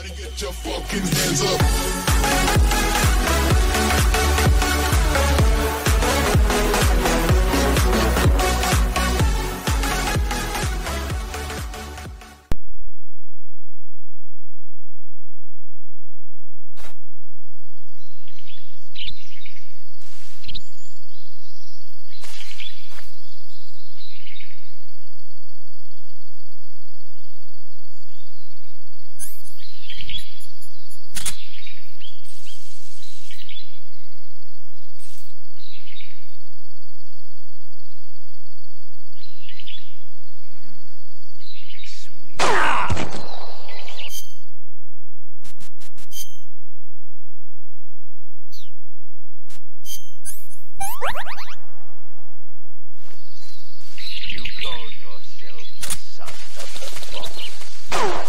Everybody get your fucking hands up. You call yourself the son of the fox.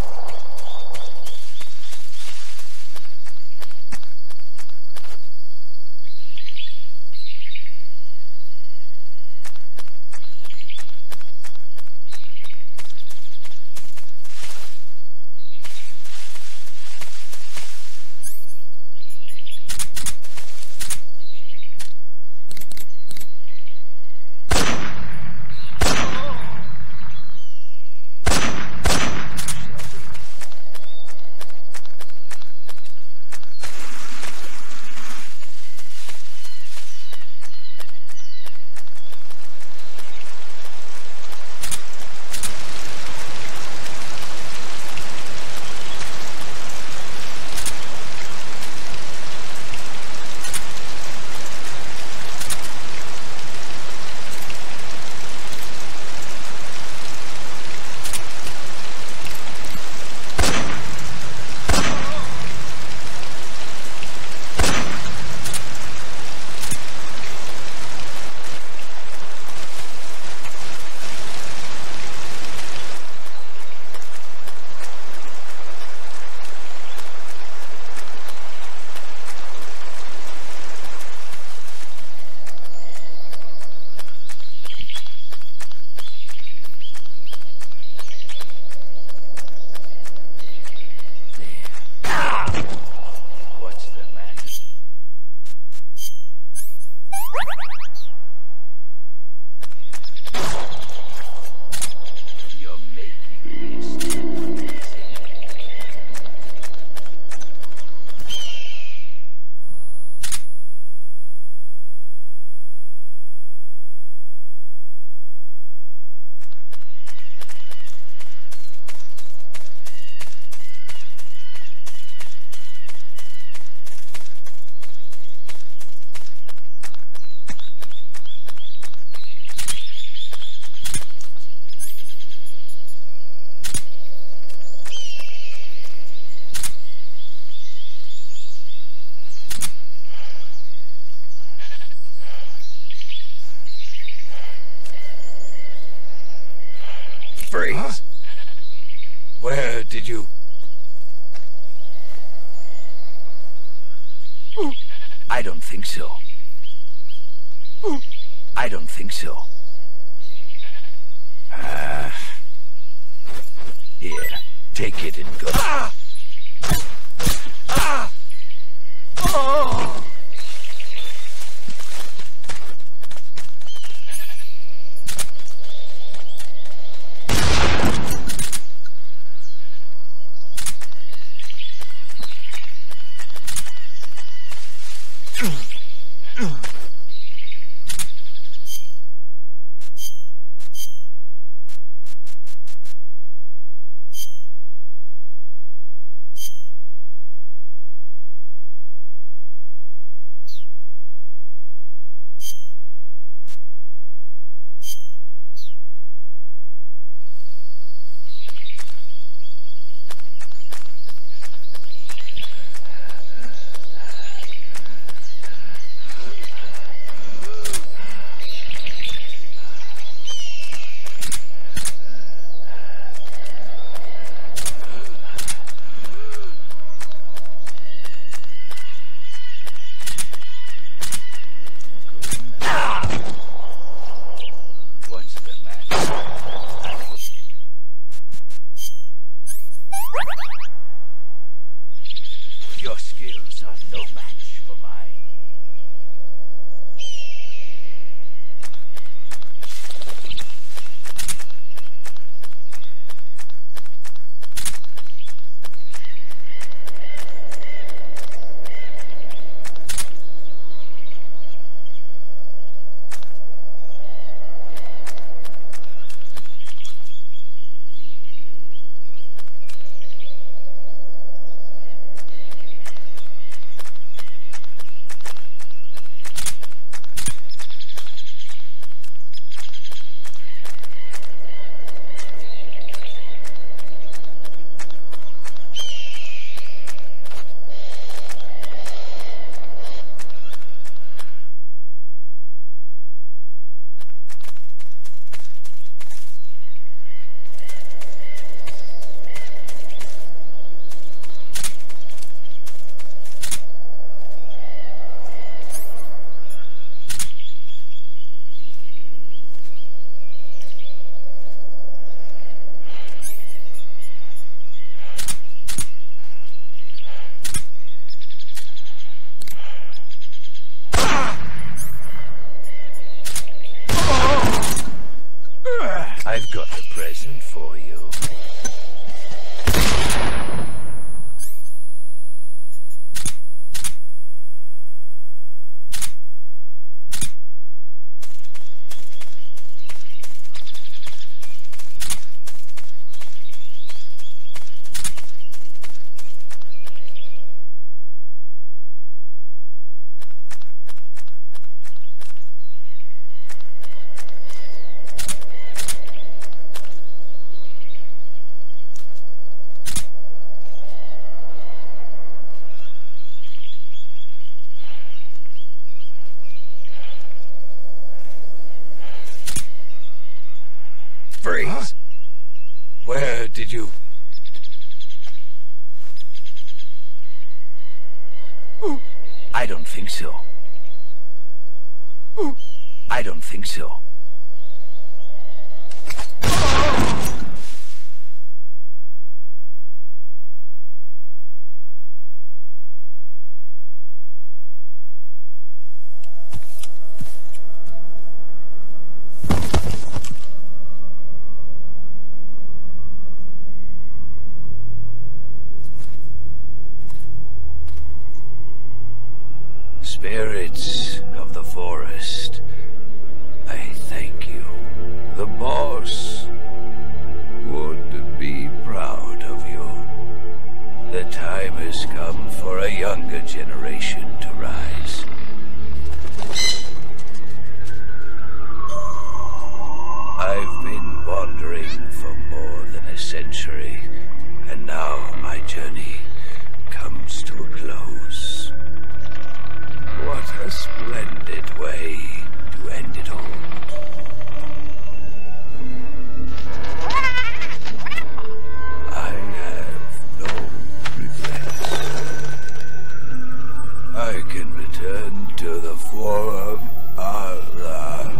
What's the matter? You're making this too easy. Freeze! Huh? Where did you... I don't think so. I don't think so. Here, take it and go. Oh! are no match for my... I've got a present for you. Freeze! Huh? Where did you... I don't think so. I don't think so. Spirits of the forest, I thank you. The boss would be proud of you. The time has come for a younger generation to rise. I've been wandering for more than a century, and now my journey comes to a close. What a splendid way to end it all. I have no regrets. I can return to the form of the...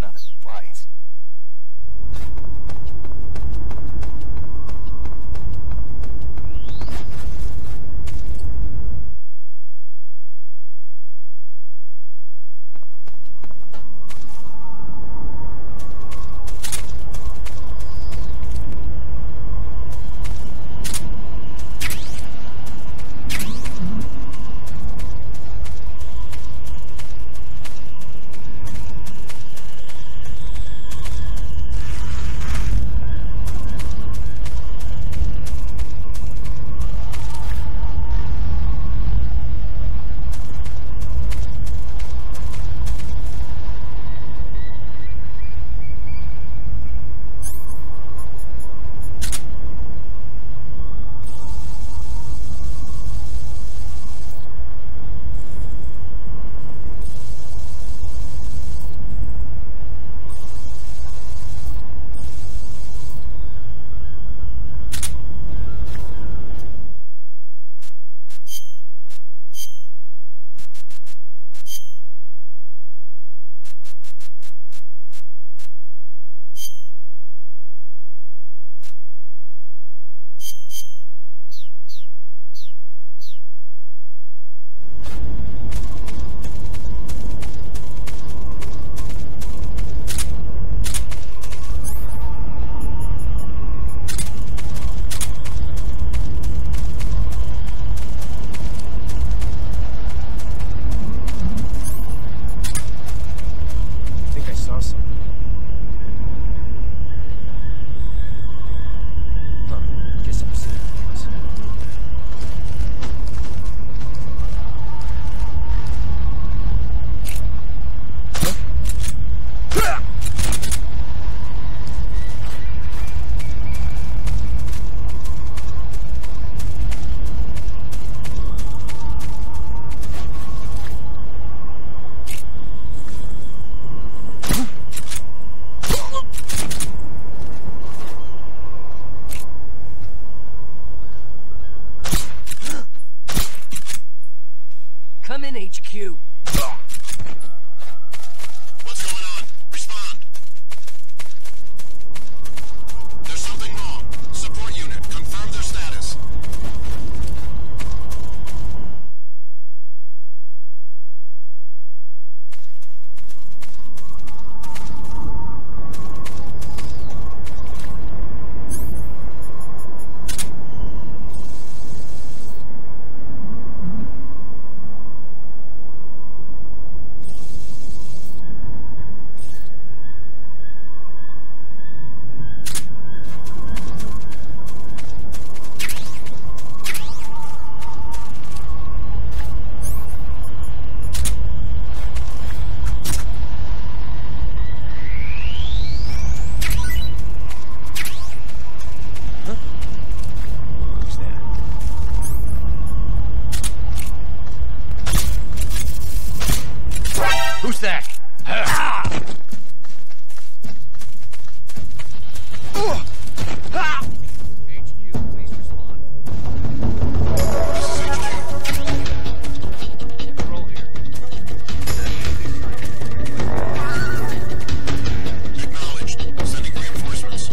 Nothing. Lights. Come in, HQ. What's going on? Respond. There's something wrong. Support unit, confirm their status. Who's that? HQ, please respond. This is HQ. Control here. Acknowledged. Sending reinforcements.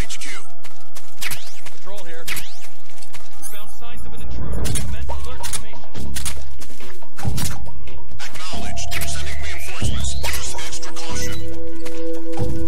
HQ. Patrol here. We found signs of an intruder. Commence alert formation. Acknowledged. Sending reinforcements. Use extra caution.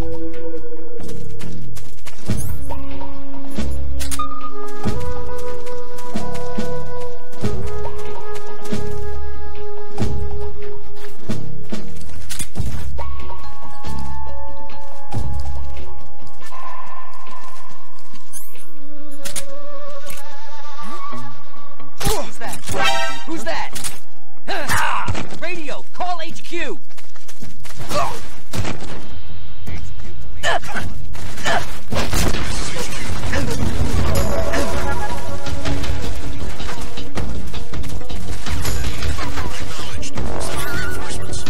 Who's that? Who's that? Ah! Radio! Call HQ! Acknowledged. Sending reinforcements.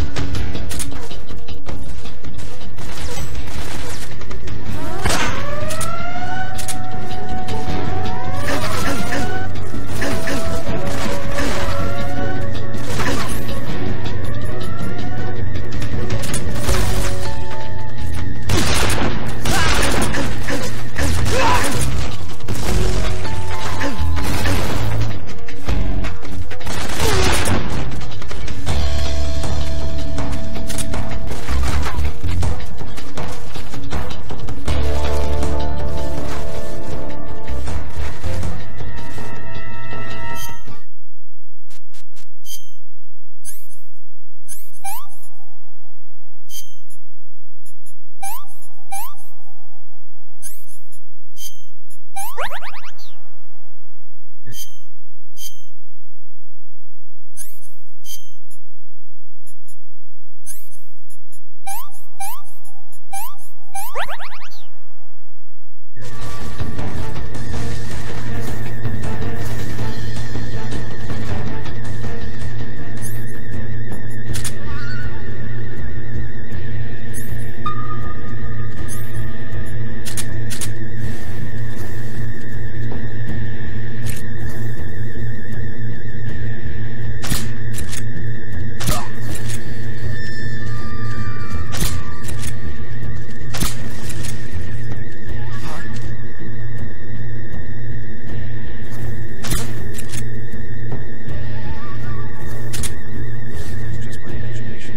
It's just my imagination.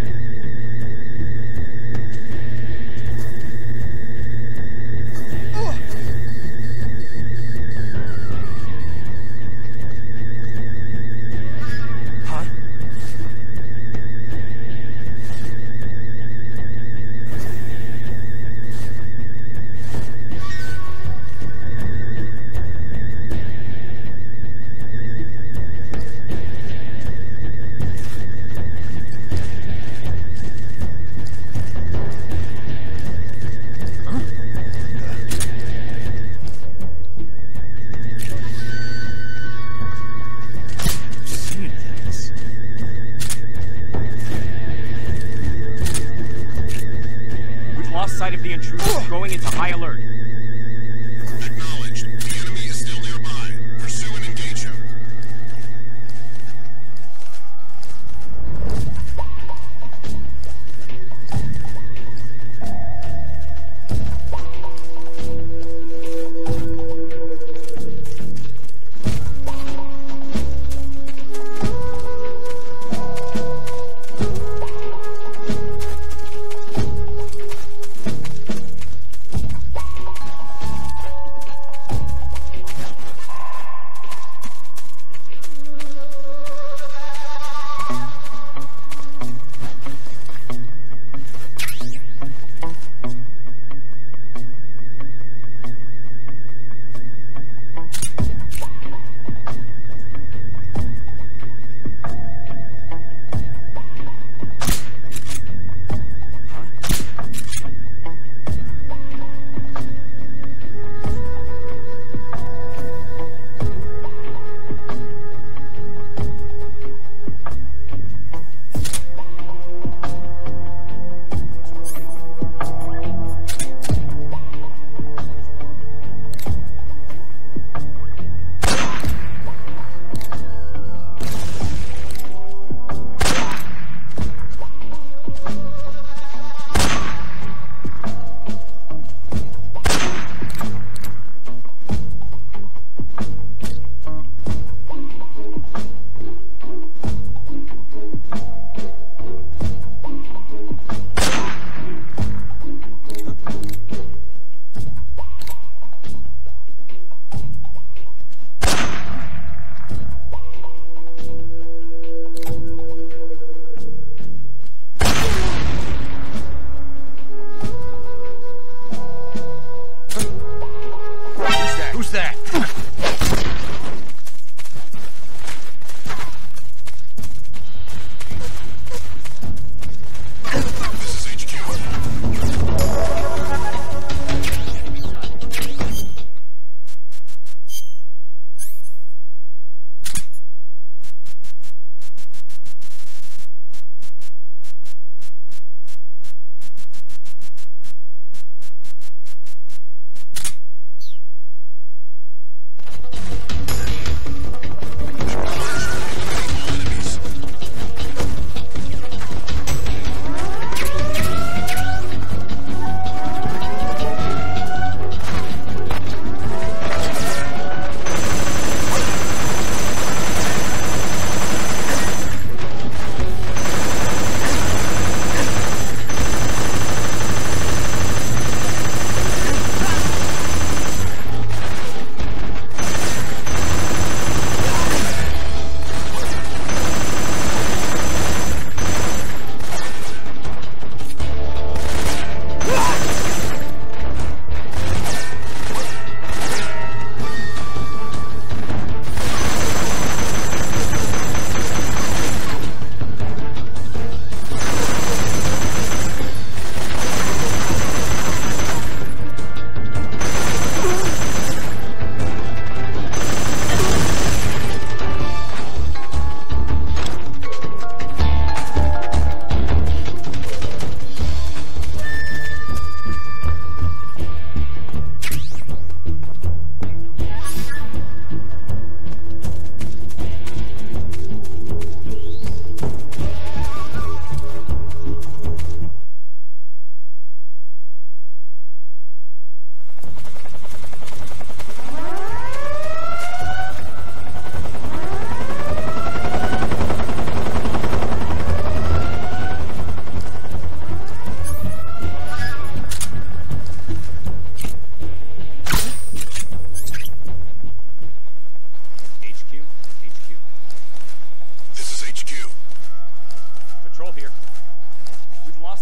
Huh? Seeing things. We've lost sight of the intruder. Going into high alert. Acknowledged. The enemy is still nearby. Pursue and engage him.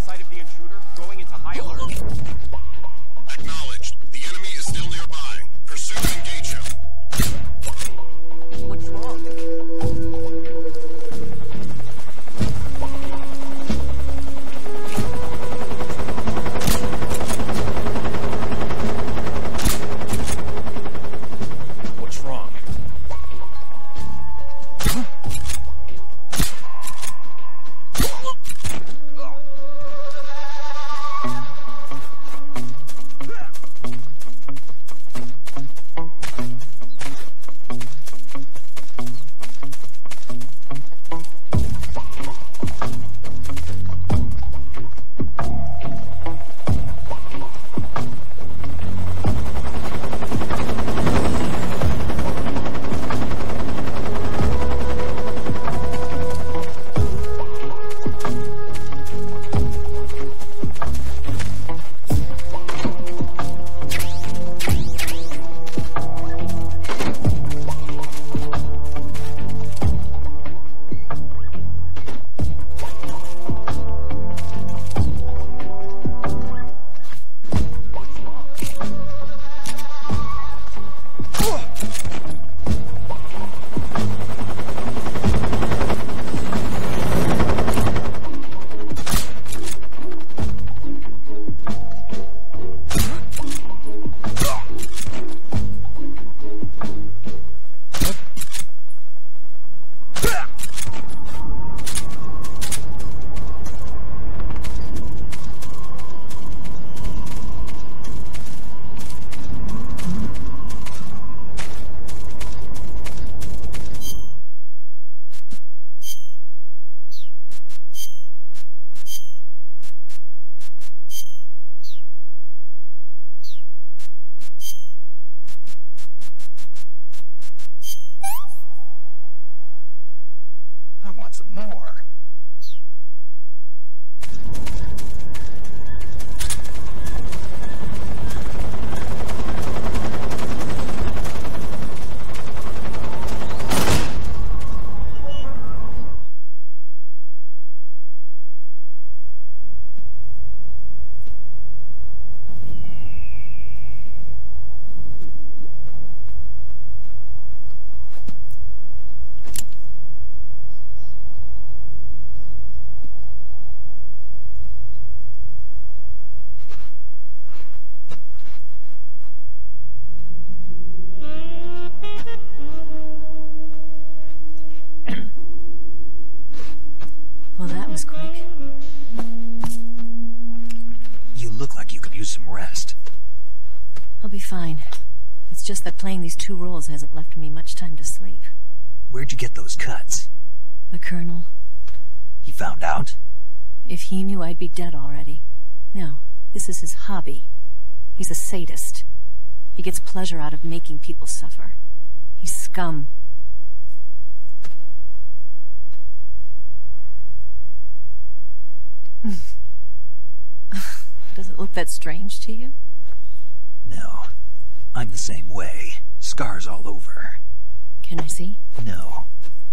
lost sight of the intruder, going into high alert. Acknowledged. The enemy is still nearby. Pursue and engage him. What's wrong? What's wrong? I want some more. Well, that was quick. You look like you could use some rest. I'll be fine. It's just that playing these two roles hasn't left me much time to sleep. Where'd you get those cuts? The Colonel. He found out? If he knew, I'd be dead already. No, this is his hobby. He's a sadist. He gets pleasure out of making people suffer. He's scum. Does it look that strange to you? No. I'm the same way. Scars all over. Can I see? No.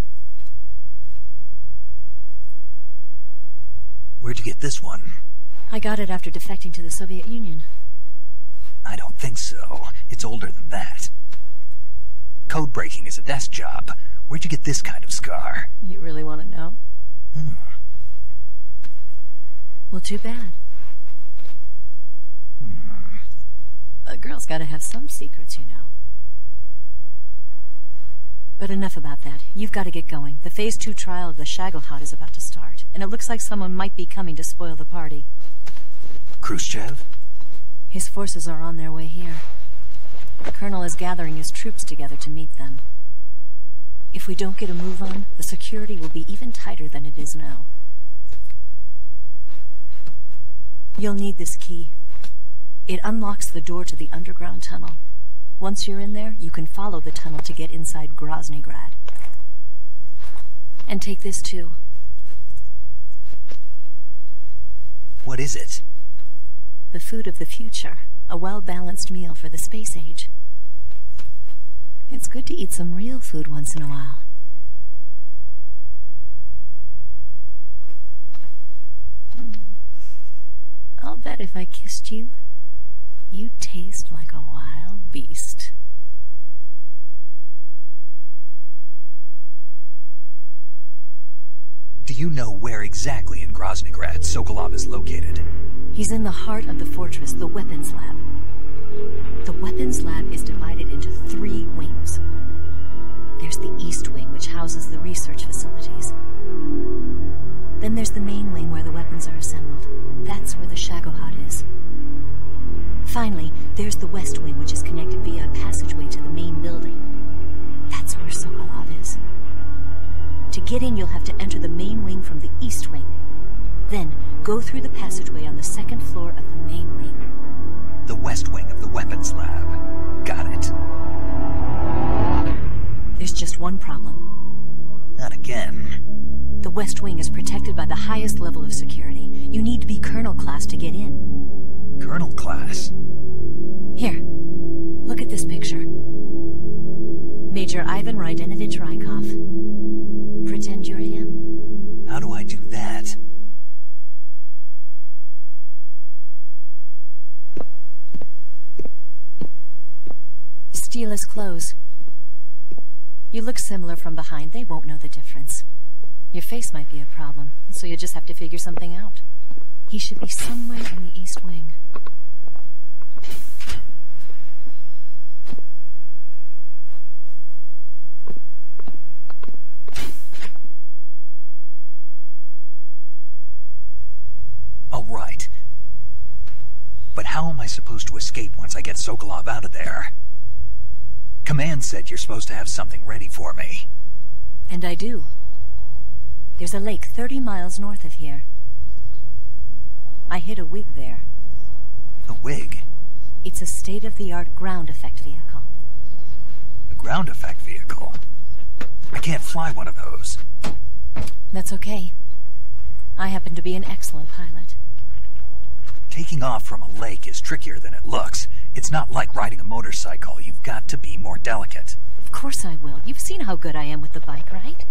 Where'd you get this one? I got it after defecting to the Soviet Union. I don't think so. It's older than that. Code breaking is a desk job. Where'd you get this kind of scar? You really want to know? Well, too bad. A girl's gotta have some secrets, you know. But enough about that. You've got to get going. The Phase 2 trial of the Shagelhot is about to start, and it looks like someone might be coming to spoil the party. Khrushchev? His forces are on their way here. The Colonel is gathering his troops together to meet them. If we don't get a move on, the security will be even tighter than it is now. You'll need this key. It unlocks the door to the underground tunnel. Once you're in there, you can follow the tunnel to get inside Groznygrad. And take this too. What is it? The food of the future. A well-balanced meal for the space age. It's good to eat some real food once in a while. bet if I kissed you, you'd taste like a wild beast. Do you know where exactly in Groznygrad Sokolov is located? He's in the heart of the fortress, the weapons lab. The weapons lab is divided into 3 wings. There's the East Wing, which houses the research facilities. Then there's the main wing where the weapons are assembled. That's where the Shagohod is. Finally, there's the West Wing, which is connected via a passageway to the main building. That's where Sokolov is. To get in, you'll have to enter the main wing from the East Wing. Then, go through the passageway on the 2nd floor of the main wing. The West Wing of the weapons lab. Got it. There's just one problem. Not again. The West Wing is protected by the highest level of security. You need to be Colonel class to get in. Colonel class? Here, look at this picture. Major Ivan Rydenovich Rykov. Pretend you're him. How do I do that? Steal his clothes. You look similar from behind. They won't know the difference. Your face might be a problem, so you'll just have to figure something out. He should be somewhere in the East Wing. Oh, right. But how am I supposed to escape once I get Sokolov out of there? Command said you're supposed to have something ready for me. And I do. There's a lake 30 miles north of here. I hid a wig there. A wig? It's a state-of-the-art ground effect vehicle. A ground effect vehicle? I can't fly one of those. That's okay. I happen to be an excellent pilot. Taking off from a lake is trickier than it looks. It's not like riding a motorcycle. You've got to be more delicate. Of course I will. You've seen how good I am with the bike, right?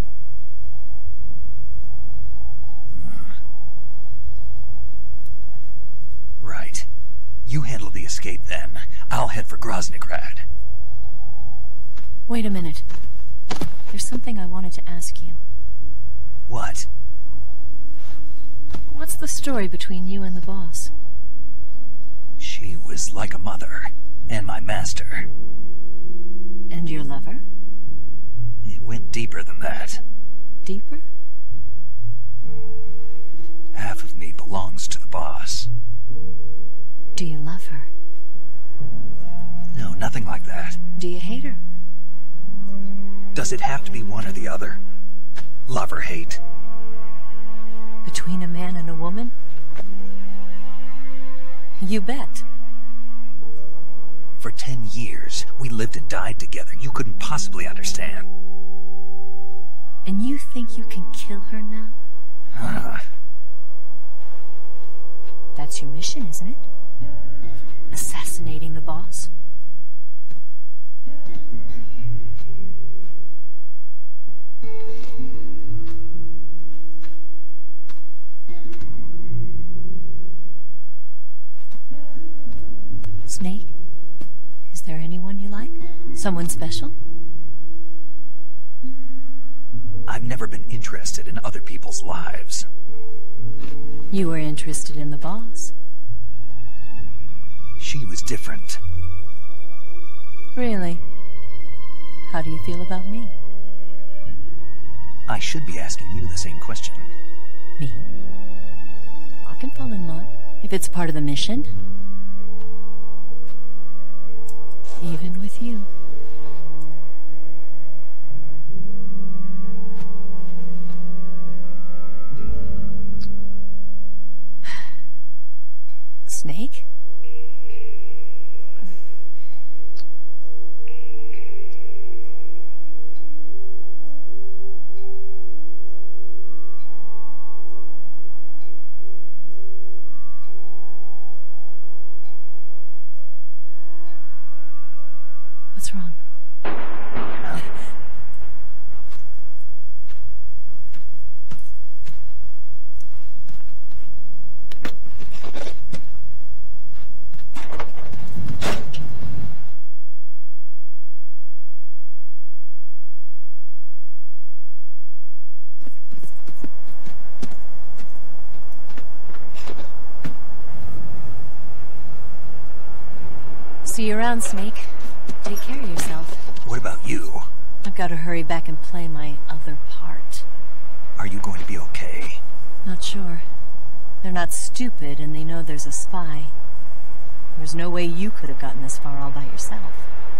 Right. You handle the escape then. I'll head for Groznygrad. Wait a minute. There's something I wanted to ask you. What? What's the story between you and the boss? She was like a mother, and my master. And your lover? It went deeper than that. Deeper? Half of me belongs to the boss. Do you love her? No, nothing like that. Do you hate her? Does it have to be one or the other? Love or hate? Between a man and a woman? You bet. For 10 years, we lived and died together. You couldn't possibly understand. And you think you can kill her now? That's your mission, isn't it? Assassinating the boss? Snake? Is there anyone you like? Someone special? I've never been interested in other people's lives. You were interested in the boss. She was different. Really? How do you feel about me? I should be asking you the same question. Me? I can fall in love if it's part of the mission. Even with you. Snake? What's wrong? See you around, Snake. Take care of yourself. What about you? I've got to hurry back and play my other part. Are you going to be okay? Not sure. They're not stupid, and they know there's a spy. There's no way you could have gotten this far all by yourself.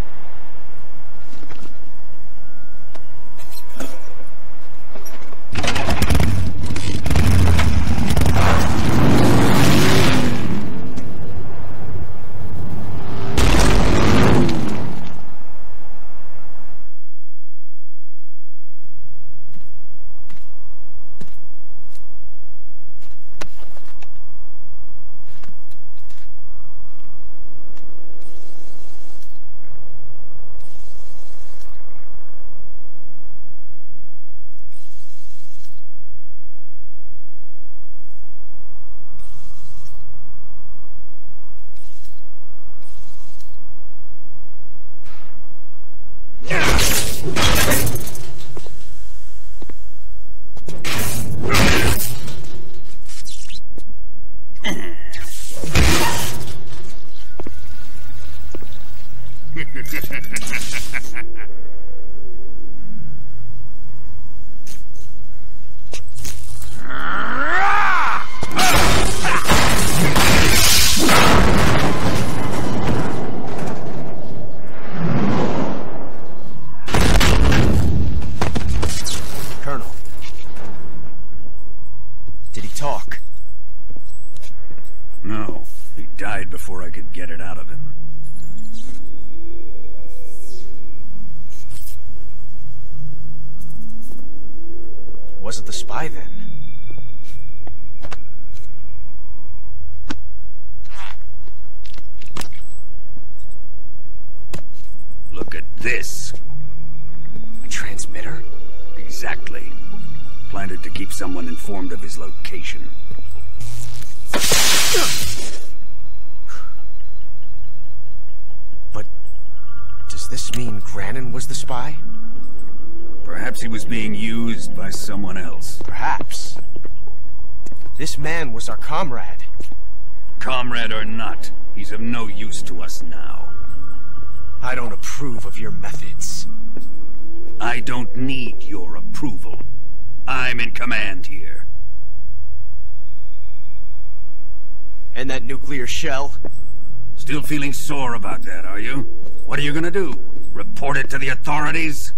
Colonel. Did he talk? No, he died before I could get it out of him. Wasn't the spy then? Look at this. A transmitter? Exactly. Planted to keep someone informed of his location. But does this mean Granin was the spy? Perhaps he was being used by someone else. Perhaps. This man was our comrade. Comrade or not, he's of no use to us now. I don't approve of your methods. I don't need your approval. I'm in command here. And that nuclear shell? Still feeling sore about that, are you? What are you gonna do? Report it to the authorities?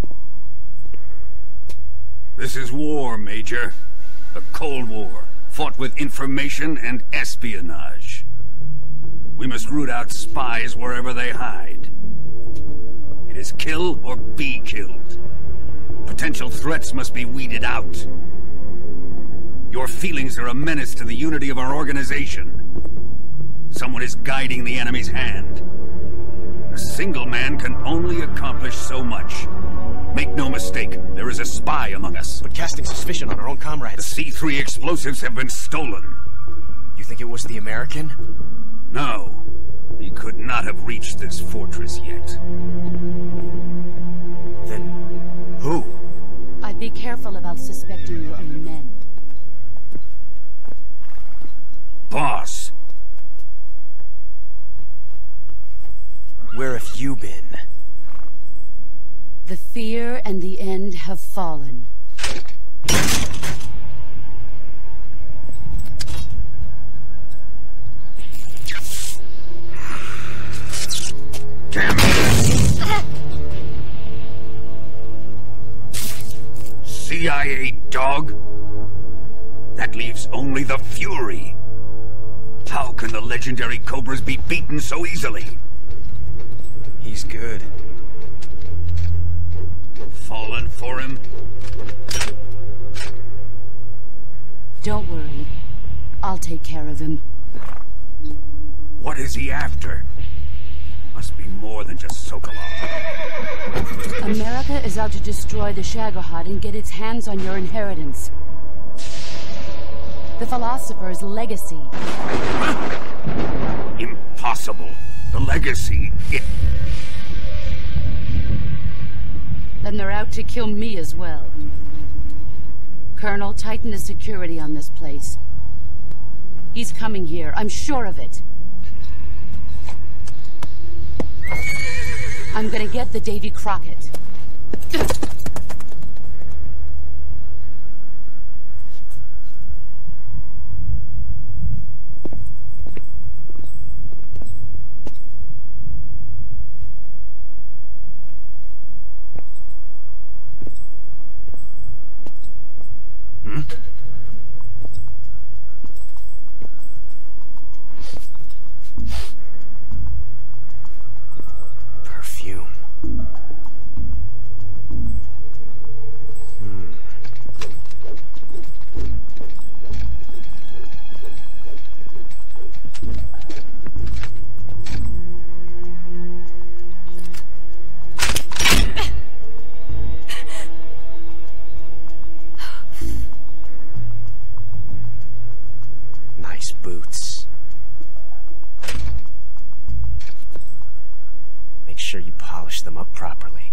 This is war, Major. A Cold War, fought with information and espionage. We must root out spies wherever they hide. It is kill or be killed. Potential threats must be weeded out. Your feelings are a menace to the unity of our organization. Someone is guiding the enemy's hand. A single man can only accomplish so much. Make no mistake, there is a spy among us. But casting suspicion on our own The comrades. C3 explosives have been stolen. You think it was the American? No, he could not have reached this fortress yet. Then who? I'd be careful about suspecting your own men. Boss, Where have you been? The fear and the end have fallen. damn it! CIA dog? That leaves only the Fury. How can the legendary Cobras be beaten so easily? He's good. Fallen for him? Don't worry. I'll take care of him. What is he after? Must be more than just Sokolov. America is out to destroy the Shagohod and get its hands on your inheritance. The Philosopher's legacy. Impossible. The legacy, Then they're out to kill me as well. Colonel, tighten the security on this place. He's coming here, I'm sure of it. I'm gonna get the Davy Crockett. Perfume. Nice boots. Make sure you polish them up properly.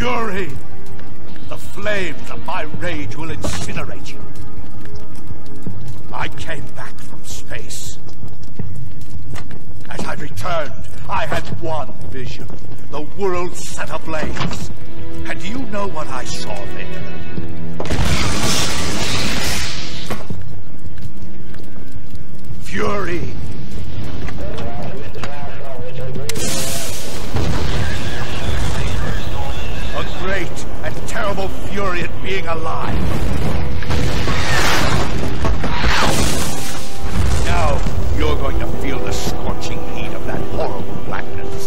Fury! The flames of my rage will incinerate you. I came back from space. As I returned, I had one vision. The world set ablaze. And do you know what I saw there? Fury! A great and terrible fury at being alive. Now, you're going to feel the scorching heat of that horrible blackness.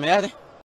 merda.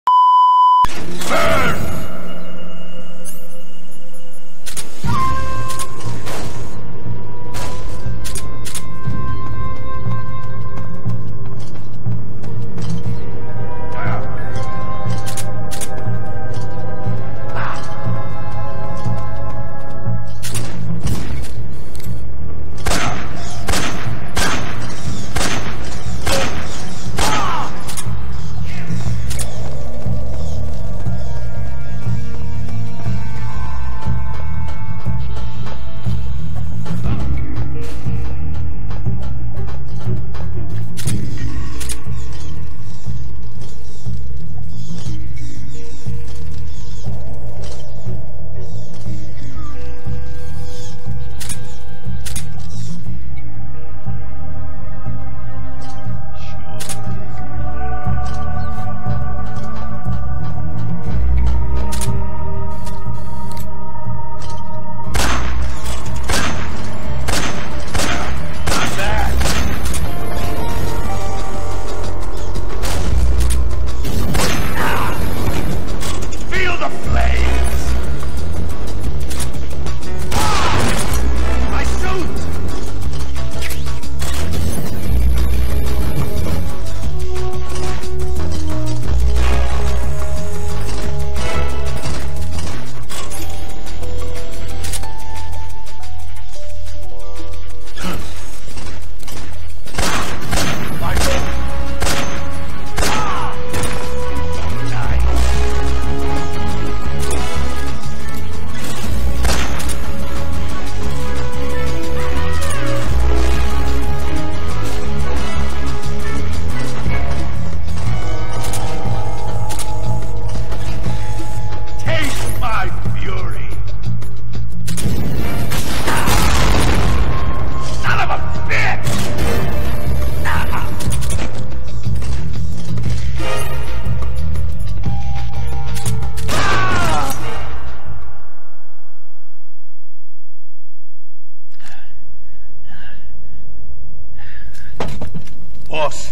Boss,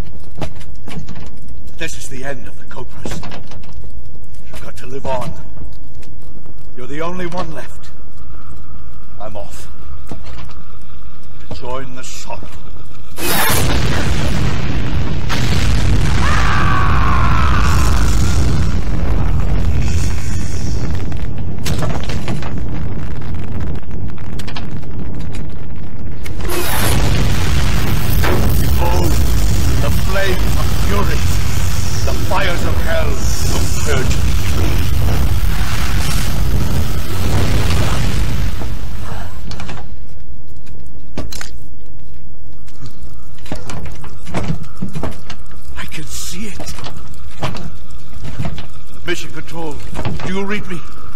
this is the end of the Cobras. You've got to live on. You're the only one left. I'm off. To join the Salt. Fires of hell will purge me. I can see it. Mission Control, do you read me?